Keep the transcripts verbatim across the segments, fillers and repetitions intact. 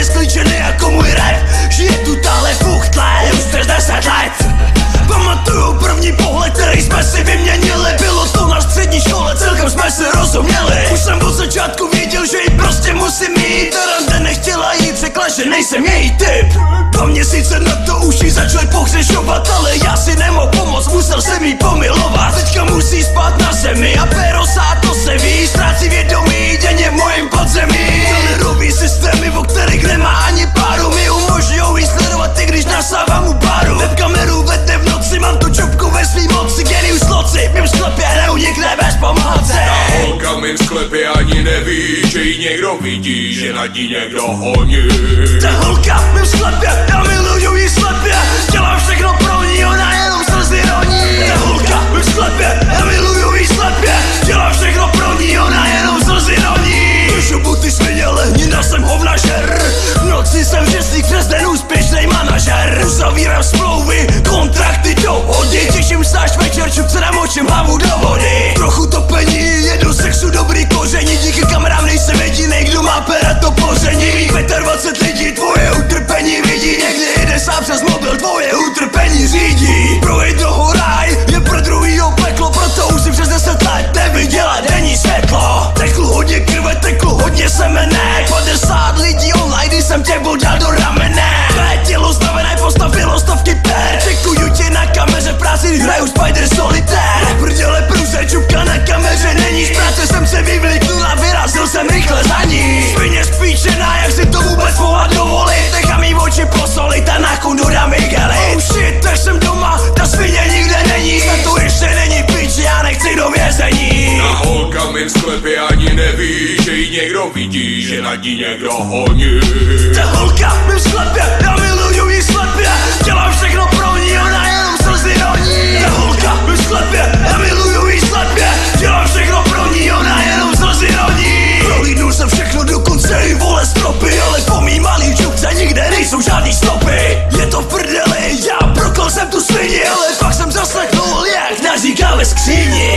je sklíčený jako můj rap. Žije tu tahle fuchtle, už přes deset let. Pamatuju první pohled, který jsme si vyměnili. Bylo to na střední škole, celkem jsme si rozuměli. Už jsem od začátku věděl, že ji prostě musím mít. Rande nechtěla jít, řekla, že nejsem její typ. Dva měsíce na to už jí začali pohřešovat, ale já si nemohl pomoct, musel jsem jí pomilovat. Teďka musí spát na zemi a perosá, to se ví. Ztrácí vědomí denně v mojím podzemí. Telerový systémy, o kterých nemá ani páru, mi umožňují jí sledovat, i když nasávám u baru. Webkameru ve dne v noci, mám tu čupku ve svý moci. Genius loci, v mým sklepě neunikne bez pomoci. Ta holka v mým sklepě ani neví, že ji někdo vidí, že nad ní někdo honí. Ta holka v mým sklepě, já miluju jí slepě. Dělám všechno pro ní, ona jenom slzy roní. Ta holka v mým sklepě, já miluju jí slepě. Dělám všechno pro ní, ona jenom slzy roní. Držu buty svině, lehnina, jsem hovnažer. V noci jsem žeslík, přes den úspěšnej manažer. Uzavírám smlouvy, kontrakty, dohody. Těším se až večer, čupce namočím hlavu do vody. Trochu topení, jedu sexu, dobrý koření. Díky kamerám nejsem jedinej, kdo má pera to poření. dvacet pět lidí tvoje utrpení vidí. Někdy jde sám přes mobil, tvoje utrpení řídí. Pro jednoho ráj je pro druhýho peklo, proto už si přes deset let neviděla denní světlo. Teklo hodně krve, teklo hodně semene. padesát lidí online, když jsem tě dal do ramene. Tvé tělo znavené postavilo stovky per. Čekuju tě na kameře, v práci hraju Spider Solitaire. Prdele průse, čupka na kameře není. Z práce jsem se vyvlíknul a vyrazil jsem rychle za ní. Svině spíčená, jak si to vůbec mohla dovolit. Nechám jí oči posolit a na kundu dám igely. Oh shit, tak jsem doma, ta svině nikde není. Snad to ještě není píč, já nechci do vězení. Ta holka v mým sklepě ani neví, že ji někdo vidí, že nad ní někdo honí. Ta holka v mým sklepě, já miluju jí slepě. Dělám všechno pro ní, ona jenom slzy roní. Ta holka v mým sklepě, já miluju jí slepě. Dělám všechno pro ní, ona jenom slzy roní. Prolídnul jsem všechno dokonce i vole stropy, ale po mý malý čupce nikde nejsou žádný stopy. Je to v prdeli, já prokol jsem tu svini, ale pak jsem zaslechnul, jak naříká ve skříni.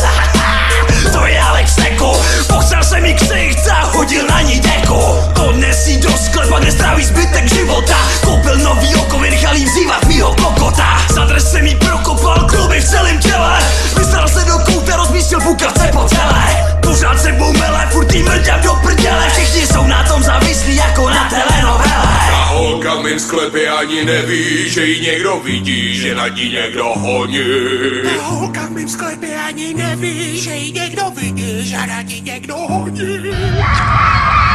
To je Alex Neko, pochcel jsem jí ksicht a hodil na ní deku. Odnes jí do sklepa, kde stráví zbytek života. Koupil nový oko, vynechal jí vzývat mýho kokota. Za dres jsem jí prokopal kluby v celém těle. Vystral se do kouta, rozmístil pukavce po celé. Pořád sebou mele, furt jí mrďám do prdele. Všichni jsou na tom závislí jako na telenovele. Ta holka v mým sklepě ani neví, že ji někdo vidí, že nad ní někdo honí. Ta holka v mým sklepě ani neví, že ji někdo vidí, že nad ní někdo honí.